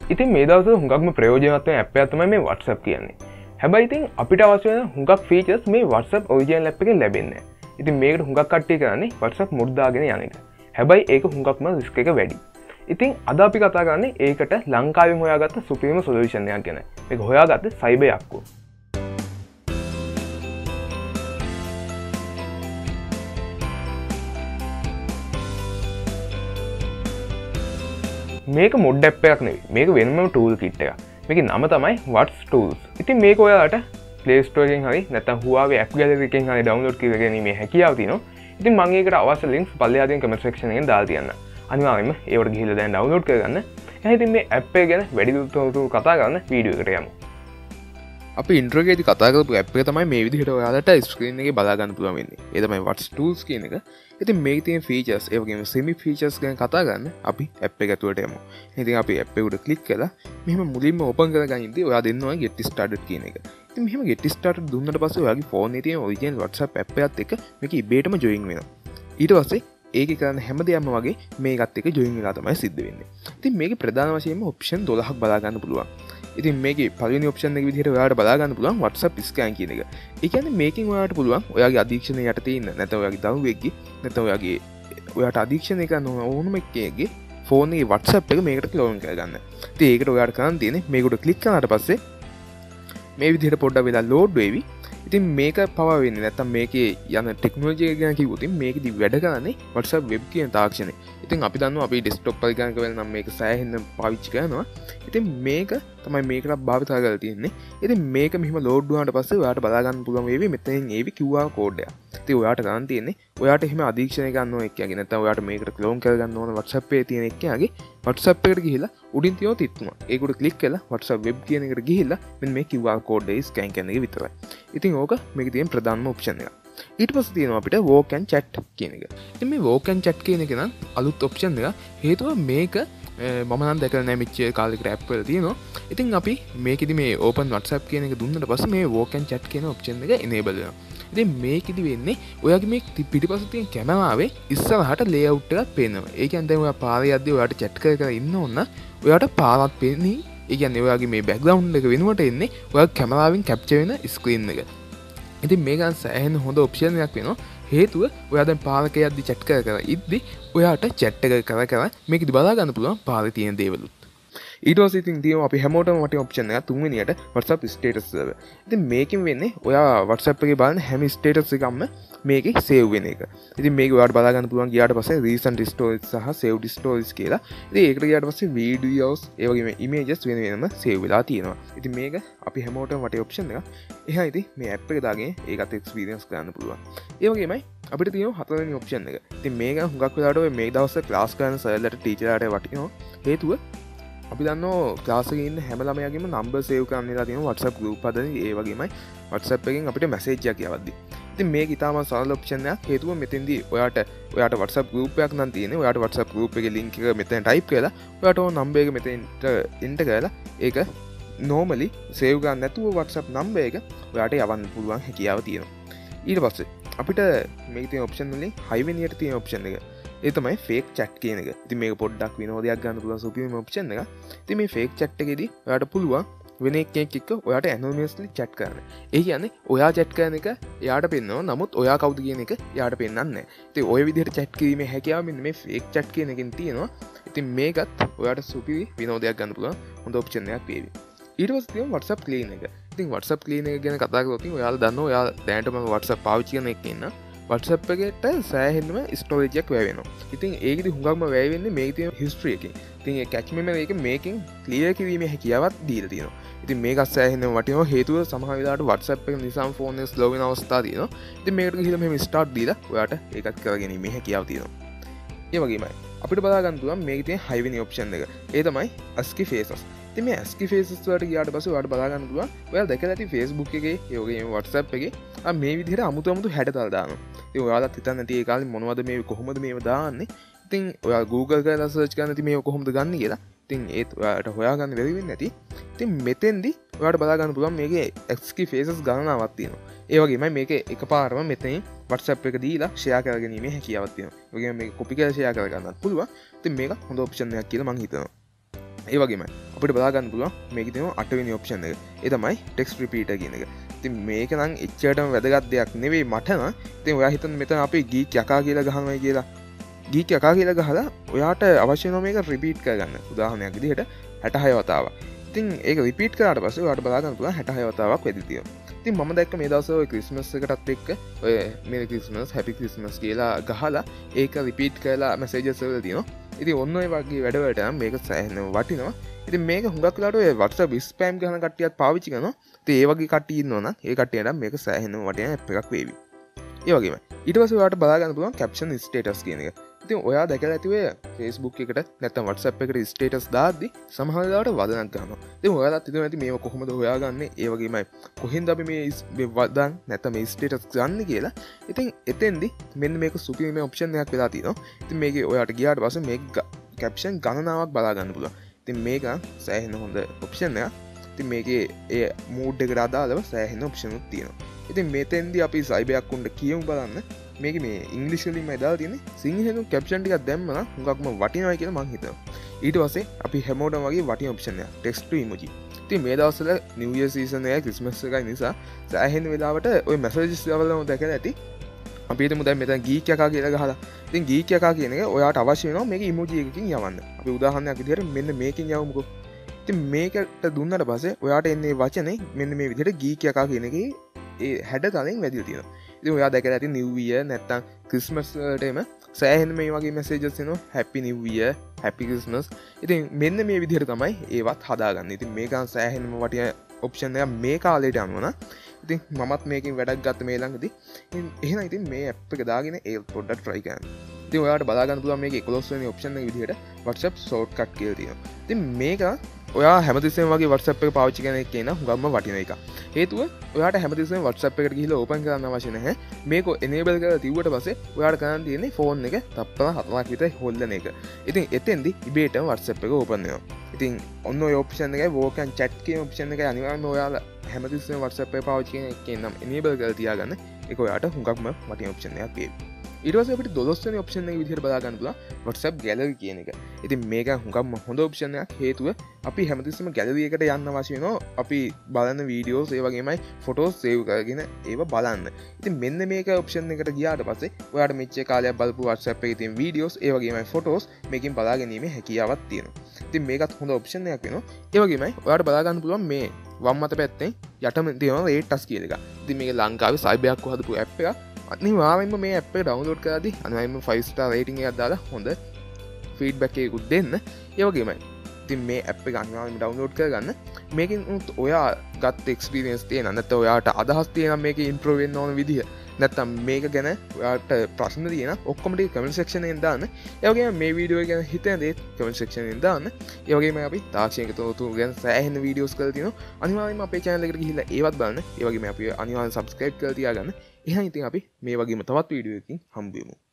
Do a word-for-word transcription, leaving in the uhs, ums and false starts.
ඉතින් මේ දවස්වල හුඟක්ම ප්‍රයෝජනවත් වෙන ඇප් එකක් තමයි මේ WhatsApp කියන්නේ. හැබැයි ඉතින් අපිට අවශ්‍ය වෙන හුඟක් ෆීචර්ස් මේ WhatsApp ඔරිජිනල් ඇප් එකෙන් ලැබෙන්නේ නැහැ. ඉතින් මේකට හුඟක් කට්ටිය කරන්නේ WhatsApp මුඩ් දාගෙන යන එක. හැබැයි ඒක හුඟක්ම රිස්ක් එක වැඩි. ඉතින් අද අපි කතා කරන්නේ ඒකට ලංකාවෙන් හොයාගත්ත සුපිරිම සොලියුෂන් එකක් ගැන. මේක හොයාගත්තේ සයිබර් යක්කෝ. මේක මොඩ් ඇප් එකක් නෙවෙයි. මේක වෙනම ටූල් කිට් එකක්. මේකේ නම තමයි What's Tools. ඉතින් මේක ඔයාලට Play Store එකෙන් හරි නැත්නම් Huawei App Gallery එකෙන් හරි download කරගෙන ගැනීමේ හැකියාව තියෙනවා. ඉතින් මම ඒකට අවශ්‍ය links පල්ලෙහා තියෙන comment section එකෙන් දාලා තියන්න. අනිවාර්යයෙන්ම ඒවට ගිහිල්ලා දැන් download කරගන්න. එහෙනම් ඉතින් මේ app එක ගැන වැඩි දුරටත් කතා කරන්න වීඩියෝ එකට යමු. අපි intro එකේදී කතා කරපු app එක තමයි මේ විදිහට ඔයාලට screen එකේ බලා ගන්න පුළුවන් වෙන්නේ. ඒ තමයි What's Tools කියන එක. ඉතින් මේකේ තියෙන features ඒ වගේම semi features ගැන කතා කරන්න අපි app එක ඇතුළට යමු. ඉතින් අපි app එක උඩ click කරලා මෙහෙම මුලින්ම open කරගනිද්දී ඔයා දෙන්න ඕනේ get started කියන එක. ඉතින් මෙහෙම get started දුන්නට පස්සේ ඔයාගේ phone එකේ තියෙන original WhatsApp app එකත් එක්ක මේක ඉබේටම join වෙනවා. ඊට පස්සේ ඒක කරන්න හැම දෙයක්ම වගේ මේකත් එක්ක join වෙලා තමයි සිද්ධ වෙන්නේ. ඉතින් මේකේ ප්‍රධාන වශයෙන්ම option twelve ක් බලා ගන්න පුළුවන්. ඉතින් මේකේ පළවෙනි ඔප්ෂන් එක විදිහට ඔයාලට බලා ගන්න පුළුවන් WhatsApp scan කියන එක. ඒ කියන්නේ මේකෙන් ඔයාලට පුළුවන් ඔයාගේ අධීක්ෂණය යටතේ ඉන්න නැත්නම් ඔයාගේ දරුවෙක්ගේ නැත්නම් ඔයාගේ ඔයාට අධීක්ෂණය කරන ඕනම එකෙක්ගේ ෆෝන් එකේ WhatsApp එක මේකට ලොගින් කරගන්න. ඉතින් ඒකට ඔයාලට කරන්න තියෙන්නේ මේකට ක්ලික් කරනාට පස්සේ මේ විදිහට පොඩ්ඩක් වෙලා load වෙවි. ඉතින් මේක පවර් වෙන්නේ නැත්නම් මේකේ යන ටෙක්නොලොජි එක ගැන කිව්වොත් මේකෙදි වැඩ කරන්නේ WhatsApp web කියන තාක්ෂණය. ඉතින් අපි දන්නවා අපි ඩෙස්ක්ටොප් පරිකරණක වල නම් මේක සෑහෙන්න පාවිච්චි කරනවා. ඉතින් මේක තමයි මේකට භාවිත කරලා තියෙන්නේ. ඉතින් මේක මෙහිම ලෝඩ් වුණාට පස්සේ ඔයාලට බලා ගන්න පුළුවන් වේවි මෙතනින් ඒවි Q R කෝඩ් එක. ඉතින් ඔයාලට ගන්න තියෙන්නේ ඔයාට එහෙම අධීක්ෂණය ගන්න ඕන එක්කගේ නැත්නම් ඔයාට මේකට ක්ලෝන් කරගන්න ඕන WhatsApp එකේ තියෙන එක්කගේ WhatsApp එකට ගිහිල්ලා උඩින් තියෙන තිත්තුම ඒකට ක්ලික් කරලා WhatsApp web කියන එකට ගිහිල්ලා මෙන්න මේ Q R කෝඩ් එක ස්කෑන් කරන එක විතරයි. ඉතින් ඕක මේකේ තියෙන ප්‍රධානම ඔප්ෂන් එක. ඊට පස්සේ තියෙනවා අපිට walk and chat කියන එක. ඉතින් මේ walk and chat කියන එක නම් අලුත් ඔප්ෂන් එක. හේතුව මේක මම නම් දැකලා නැහැ මෙච්චර කාලෙකට ඇප් වල තියෙනවා. ඉතින් අපි මේකෙදි මේ open WhatsApp කියන එක දුන්නට පස්සේ මේ walk and chat කියන ඔප්ෂන් එක enable වෙනවා. ඉතින් මේකෙදි වෙන්නේ ඔයාගේ මේ පිටිපස්සේ තියෙන කැමරාවේ ඉස්සරහට layout එකක් පේනවා. ඒ කියන්නේ දැන් ඔයා පාරේ යද්දී ඔයාට chat කර කර ඉන්න ඕන ඔයාට පාරක් පේන්නේ. ඒ කියන්නේ ඔයාගේ මේ background එක වෙනුවට එන්නේ ඔයාගේ කැමරාවෙන් capture වෙන screen එක. ඉතින් මේක සෑහෙන හොඳ ඔප්ෂන් එකක් වෙනවා. හේතුව ඔයා දැන් පාරක යද්දි chat කර කර ඉද්දි ඔයාට chat එක කර කර මේකෙදි බලා ගන්න පුළුවන් පාරේ තියෙන දේවලුත්. ඊට පස්සේ ඉතින් තියෙනවා අපි හැමෝටම වටින ඔප්ෂන් එකක් තුන්වෙනියට WhatsApp status server. ඉතින් මේකෙන් වෙන්නේ ඔයා WhatsApp එකේ බලන හැම status එකක්ම මේකේ save වෙන එක. ඉතින් මේක ඔයාලට බලා ගන්න පුළුවන් ගියාට පස්සේ recent stories සහ saved stories කියලා. ඉතින් ඒකට ගියාට පස්සේ videos ඒ වගේම images වෙන වෙනම save වෙලා තියෙනවා. ඉතින් මේක අපි හැමෝටම වටින ඔප්ෂන් එකක්. එහෙනම් ඉතින් මේ app එක දාගෙන ඒකත් experience කරන්න පුළුවන්. ඒ වගේමයි අපිට තියෙනවා හතරවෙනි ඔප්ෂන් එක. ඉතින් මේක හුඟක් වෙලාවට ඔය මේ දවස්වල ක්ලාස් කරන සර්ලට ටීචර්ලාට වටිනවා. හේතුව අපි දන්නවා ක්ලාස් එකේ ඉන්න හැම ළමයාගේම නම්බර් සේව් කරන්නලා තියෙනවා WhatsApp group හදන ඒ වගේමයි WhatsApp එකෙන් අපිට මැසේජ් එකක් යවද්දි. ඉතින් මේක ඉතාම සරල ඔප්ෂන් එකක්. හේතුව මෙතෙන්දී ඔයාට ඔයාට WhatsApp group එකක් නම් තියෙන්නේ. ඔයාට WhatsApp group එකේ link එක මෙතන type කරලා ඔයාට ඕන නම්බර් එක මෙතෙන්ට enter කරලා ඒක normally save ගන්න නැතුව WhatsApp නම්බර් එක ඔයාට යවන්න පුළුවන් හැකියාව තියෙනවා. ඊට පස්සේ අපිට මේකේ තියෙන ඔප්ෂන් වලින් හය වෙනියට තියෙන ඔප්ෂන් එක ඒ තමයි fake chat කියන එක. ඉතින් මේක පොඩ්ඩක් විනෝදයක් ගන්න පුළුවන් සුපිරිම ඔප්ෂන් එකක්. ඉතින් මේ fake chat එකේදී ඔයාට පුළුවන් වෙන එකෙක් එක්ක ඔයාට anonymously chat කරන්න. ඒ කියන්නේ ඔයා chat කරන එක එයාට පෙන්නනවා. නමුත් ඔයා කවුද කියන එක එයාට පෙන්නන්නේ නැහැ. ඉතින් ওই විදිහට chat කිරීමේ හැකියාව මෙන්න මේ fake chat කියන එකෙන් තියෙනවා. ඉතින් මේකත් ඔයාට සුපිරි විනෝදයක් ගන්න පුළුවන් හොඳ ඔප්ෂන් එකක් වේවි. ඊට පස්සේ තියෙනවා WhatsApp clean එක. ඉතින් WhatsApp clean එක ගැන කතා කරලා තියෙනවා. ඔයාලා දන්නවා ඔයා දැනටම WhatsApp පාවිච්චි කරන එකේ ඉන්න WhatsApp එකට සෑහෙනම ස්ටෝරේජ් එකක් වැය වෙනවා. ඉතින් ඒකෙදි හුඟක්ම වැය වෙන්නේ මේකේ තියෙන history එකෙන්. ඉතින් ඒ cache memory එක මේකෙන් clear කිරීමේ හැකියාවක් දීලා තියෙනවා. ඉතින් මේක සෑහෙන වටිනවා. හේතුව සමහර වෙලාවට WhatsApp එක නිසාම ෆෝන් එක slow වෙන අවස්ථා තියෙනවා. ඉතින් මේකට ගිහිල්ලා මෙහෙම start දීලා ඔයාට ඒකත් කරගැනීමේ හැකියාව තියෙනවා. ඒ වගේමයි අපිට බලා ගන්න පුළුවන් මේකේ තියෙන හය වෙනි option එක. ඒ තමයි ASCII faces. ඉතින් මේ ASCII faces වලට ගියාට පස්සේ ඔයාලට බලා ගන්න පුළුවන් ඔයාලා දැකලා ඇති Facebook එකේ ඒ වගේම WhatsApp එකේ ආ මේ විදිහට අමුතු අමුතු හැඩතල දානවා. ඉතින් ඔයාලත් හිතන්න නැති ඒ කාලේ මොනවද මේ කොහොමද මේව දාන්නේ? ඉතින් ඔයාලා Google කරලා search කරන්න ඉතින් මේව කොහොමද ගන්න කියලා. ඉතින් ඒත් ඔයාලට හොයාගන්න බැරි වෙන්නේ නැති. ඉතින් මෙතෙන්දි ඔයාලට බලා ගන්න පුළුවන් මේකේ ASCII faces ගණනාවක් තියෙනවා. ඒ වගේමයි මේකේ එකපාරම මෙතනින් WhatsApp එක දීලා share කරගැනීමේ හැකියාවක් තියෙනවා. ඒ වගේම මේක copy කරලා share කරගන්නත් පුළුවන්. ඉතින් මේක හොඳ option එකක් කියලා මම හිතනවා. ඒ වගේම අපිට බලා ගන්න පුළුවන් මේකේ තියෙන අටවෙනි ඔප්ෂන් එක. ඒ තමයි ටෙක්ස්ට් රිපීටර් කියන එක. ඉතින් මේක නම් එච්චරටම වැදගත් දෙයක් නෙවෙයි මට නම්. ඉතින් ඔයා හිතන්න මෙතන අපි ගීක් යකා කියලා ගහනවායි කියලා. ගීක් යකා කියලා ගහලා ඔයාට අවශ්‍ය වෙනවා මේක රිපීට් කරගන්න. උදාහරණයක් විදිහට හැටහය වතාවක්. ඉතින් ඒක රිපීට් කරාට පස්සේ ඔයාට බලා ගන්න පුළුවන් හැටහය වතාවක් වෙදි තියෙනවා. ඉතින් මම දැක්ක මේ දවස්වල ඔය ක්‍රිස්මස් එකටත් එක්ක ඔය මේරි ක්‍රිස්මස් හැපි ක්‍රිස්මස් කියලා ගහලා ඒක රිපීට් කරලා මැසේජස් වල තියෙනවා. ඉතින් ඔන්න ඔය වගේ වැඩවලට නම් මේක සෑහෙන වටිනවා. ඉතින් මේක හුඟක් වෙලාවට ඔය WhatsApp ස්පෑම් කරන කට්ටියත් පාවිච්චි කරනවා. ඉතින් ඒ වගේ කට්ටිය ඉන්නවා නම් ඒ කට්ටියට නම් මේක සෑහෙන වටින ඇප් එකක් වේවි. ඒ වගේම ඊට පස්සේ ඔයාලට බලා ගන්න පුළුවන් caption status කියන එක. ඉතින් ඔයා දැකලා ඇති ඔය Facebook එකට නැත්නම් WhatsApp එකට status දාද්දි සමහර වෙලාවට වදනක් ගන්නවා. ඉතින් ඔයාලත් හිතනවා ඇති මේව කොහොමද හොයාගන්නේ? ඒ වගේමයි කොහෙන්ද අපි මේ වදන් නැත්නම් මේ status ගන්න කියලා. ඉතින් එතෙන්දි මෙන්න මේක සුපිරිම ඔප්ෂන් එකක් වෙලා තියෙනවා. ඉතින් මේකේ ඔයාට ගියාට පස්සේ මේක caption ගණනාවක් බලා ගන්න පුළුවන්. ඉතින් මේක සෑහෙන හොඳ ඔප්ෂන් එකක්. ඉතින් මේකේ ඒ මූඩ් එකට අදාළව සෑහෙන ඔප්ෂන් උත් තියෙනවා. ඉතින් මෙතෙන්දි අපි සයිබයක් උන්ට කියමු බලන්න. මේක මේ ඉංග්‍රීසි වලින්ම දාලා තියෙන්නේ. සිංහලෙන් කැප්ෂන් ටිකක් දැම්ම නම් හුඟක්ම වටිනවා කියලා මං හිතනවා. ඊට පස්සේ අපි හැමෝටම වගේ වටින ඔප්ෂන් එකක් ටෙක්ස්ට් ටු ඉමෝජි. ඉතින් මේ දවස්වල නිව් ඉයර් සීසන් එකයි ක්‍රිස්මස් එකයි නිසා සෑහෙන වෙලාවට ওই මැසේජස් දාවලම දැකලා ඇති. අපි හිතමු දැන් මෙතන ගීක් යකා කියලා ගහලා. ඉතින් ගීක් යකා කියන එක ඔයාට අවශ්‍ය වෙනවා මේක ඉමෝජි එකකින් යවන්න. අපි උදාහරණයක් විදිහට මෙන්න මේකෙන් යවමුකෝ. ඉතින් මේකට දුන්නට පස්සේ ඔයාට එන්නේ වචනේ මෙන්න මේ විදිහට ගීක් යකා කියන එකේ ඒ හැඩ තලින් වැදිලා තියෙනවා. ඉතින් ඔයා දැකලා ඇති නිව් ඉයර් නැත්තම් ක්‍රිස්මස් වලටම සෑහෙන මේ වගේ මැසේජස් එනවා happy new year happy Christmas. ඉතින් මෙන්න මේ විදිහට තමයි ඒවත් හදාගන්නේ. ඉතින් මේක සෑහෙනම වටින ඔප්ෂන් එකක් මේ කාලේට යනවා නම්. ඉතින් මමත් මේකෙන් වැඩක් ගත්ත මේ ළඟදී. එහෙනම් ඉතින් මේ ඇප් එක දාගෙන ඒ පොඩ්ඩක් try කරන්න. ඉතින් ඔයාලට බලා ගන්න පුළුවන් මේකේ එකොළොස් වෙනි ඔප්ෂන් එක විදිහට WhatsApp shortcut කියලා තියෙනවා. ඉතින් මේක ඔයා හැමතිස්සෙම වගේ WhatsApp එක පාවිච්චි කරන එක කියන හුඟක්ම වටින එකක්. හේතුව ඔයාට හැමතිස්සෙම WhatsApp එකට ගිහිල්ලා ඕපන් කරන්න අවශ්‍ය නැහැ. මේක enable කරලා තියුවට පස්සේ ඔයාට කරන්න තියෙන්නේ ෆෝන් එක තප්පර හතරක් විතර හොල්ලන එක. ඉතින් එතෙන්දි ඉබේටම WhatsApp එක ඕපන් වෙනවා. ඉතින් ඔන්න ඔය ඔප්ෂන් එකයි walk and chat කියන ඔප්ෂන් එකයි අනිවාර්යයෙන්ම ඔයාලා හැමතිස්සෙම WhatsApp එක පාවිච්චි කරන එකෙන් නම් enable කරලා තියාගන්න. ඒක ඔයාට හුඟක්ම වටින ඔප්ෂන් එකක් වේවි. ඊට පස්සේ අපිට දොළොස් වෙනි ඔප්ෂන් එක විදිහට බලා ගන්න පුළුවන් WhatsApp gallery කියන එක. ඉතින් මේක හුඟක්ම හොඳ ඔප්ෂන් එකක්. හේතුව අපි හැමතිස්සෙම gallery එකට යන්න අවශ්‍ය වෙනවා. අපි බලන වීඩියෝස් ඒ වගේමයි ෆොටෝස් සේව් කරගෙන ඒව බලන්න. ඉතින් මෙන්න මේක ඔප්ෂන් එකට ගියාට පස්සේ ඔයාට මෙච්චර කාලයක් බලපු WhatsApp එකේ තියෙන වීඩියෝස් ඒ වගේමයි ෆොටෝස් මේකෙන් බලා ගැනීමේ හැකියාවක් තියෙනවා. ඉතින් මේකත් හොඳ ඔප්ෂන් එකක් වෙනවා. ඒ වගේමයි ඔයාට බලා ගන්න පුළුවන් මේ වම් අත පැත්තෙන් යටම තියෙනවා rate us කියන එක. ඉතින් මේක ලංකාවේ සයිබයක් හදපු ඇප් එකක්. අනිවාර්යෙන්ම මේ ඇප් එක ඩවුන්ලෝඩ් කරලාදී අනිවාර්යෙන්ම ෆයිව් ස්ටාර් රේටින් එකක් දාලා හොඳ ෆීඩ්බැක් එකකුත් දෙන්න. ඒ වගේමයි ඉතින් මේ ඇප් එක අනිවාර්යෙන්ම ඩවුන්ලෝඩ් කරගන්න. මේකෙන් උත් ඔයා ගත්ත එක්ස්පීරියන්ස් තියෙන නැත්නම් ඔයාට අදහස් තියෙන මේකේ ඉම්ප්‍රූව් වෙන්න ඕන විදිහ නැත්නම් මේක ගැන ඔයාට ප්‍රශ්න තියෙන ඔක්කොම ටික කමෙන්ට් සෙක්ෂන් එකෙන් දාන්න. ඒ වගේම මේ වීඩියෝ එක ගැන හිතන දේ කමෙන්ට් සෙක්ෂන් එකෙන් දාන්න. ඒ වගේම අපි තාක්ෂණික තොරතුරු ගැන සෑහෙන වීඩියෝස් කරලා තියෙනවා. අනිවාර්යෙන්ම අපේ channel එකට ගිහිල්ලා ඒවත් බලන්න. ඒ වගේම අපි අනිවාර්යෙන් subscribe කරලා තියාගන්න. එහෙනම් ඉතින් අපි මේ වගේම තවත් වීඩියෝ එකකින් හම්බ වෙමු.